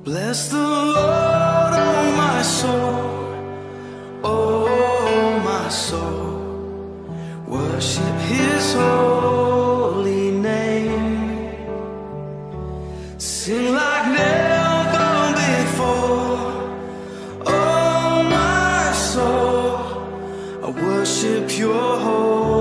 Bless the Lord, oh my soul, oh my soul. Worship His holy name. Sing like never before, oh my soul. I worship Your holy name.